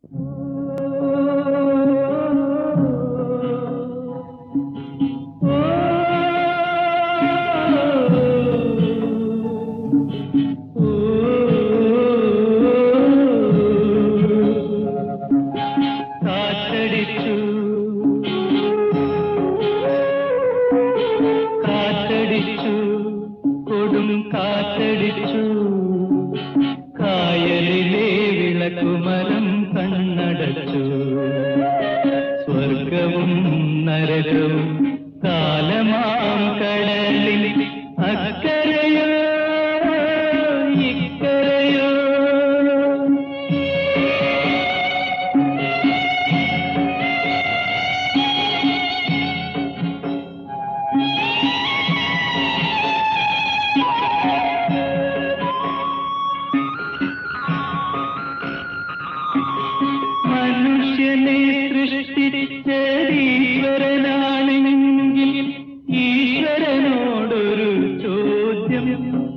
കാറ്റടിച്ചു കായലിലെ വിളക്കുമരം കണ്ണടച്ചു സ്വർഗവും നരകവും കാലമാം കടലിൽ അക്കരയോ ഇക്കരയോ മനുഷ്യനെ സൃഷ്ടിച്ചീശ്വരനാണെങ്കിൽ ഈശ്വരനോടൊരു ചോദ്യം.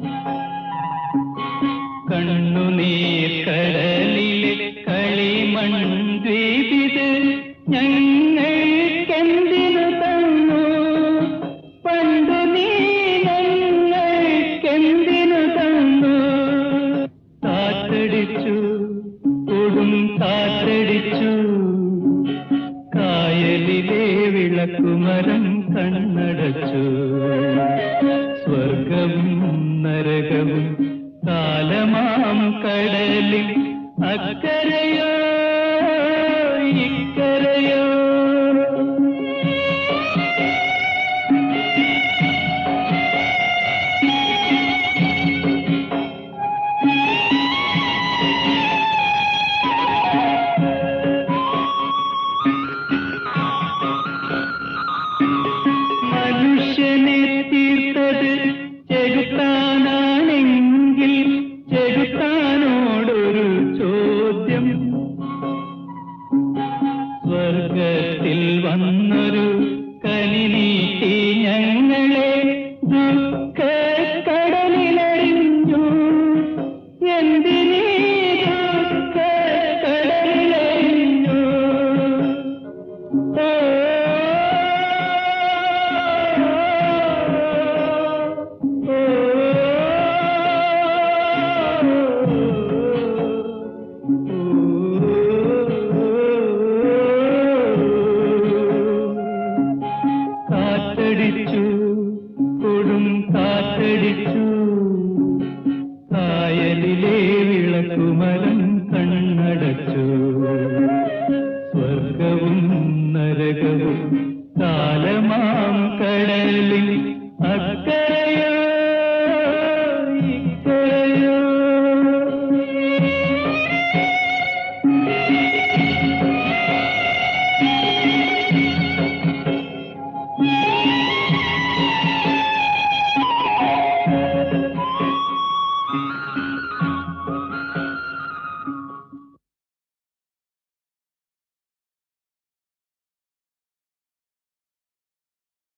കണ്ണുനീർ കടലിലെ കളിമൺ ദ്വീപിത് ഞങ്ങൾക്കെന്തിനു തന്നു? പണ്ടു നീ ഞങ്ങൾക്കെന്തിനു തന്നു? കാറ്റടിച്ചു കൊടും കാറ്റടിച്ചു കായലിലെ വിളക്കുമരം കണ്ണടച്ചു സ്വർഗവും നരകവും കാലമാം കടലിൽ അക്കരയോ ഇക്കരയോ. മനുഷ്യനെ തീർത്തത് ചെകുത്താനാണെങ്കിൽ ചെകുത്താനോടൊരു ചോദ്യം. സ്വർഗത്തിൽ വന്നൊരു കനി നീട്ടി ഞങ്ങളെ ദുഃഖക്കടലിലെറിഞ്ഞു. എന്തിനീ ദുഃഖക്കടലിലെറിഞ്ഞു? കാറ്റടിച്ചു